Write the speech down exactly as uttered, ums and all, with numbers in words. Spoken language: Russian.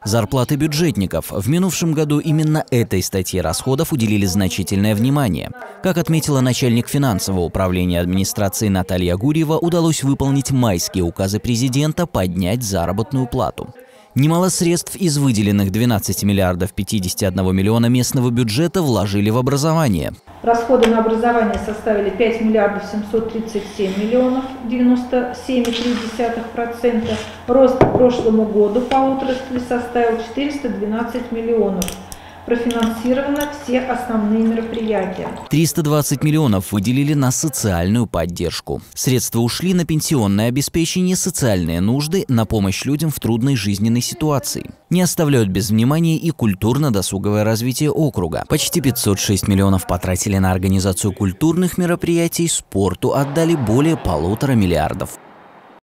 Зарплаты бюджетников. В минувшем году именно этой статье расходов уделили значительное внимание. Как отметила начальник финансового управления администрации Наталья Гурьева, удалось выполнить майские указы президента поднять заработную плату. Немало средств из выделенных двенадцати миллиардов пятидесяти одного миллиона местного бюджета вложили в образование. Расходы на образование составили пять миллиардов семьсот тридцать семь миллионов, девяносто семь и три десятых процента. Рост к прошлому году по отрасли составил четыреста двенадцать миллионов. Профинансировано все основные мероприятия. триста двадцать миллионов выделили на социальную поддержку. Средства ушли на пенсионное обеспечение, социальные нужды, на помощь людям в трудной жизненной ситуации. Не оставляют без внимания и культурно-досуговое развитие округа. Почти пятьсот шесть миллионов потратили на организацию культурных мероприятий, спорту отдали более полутора миллиардов.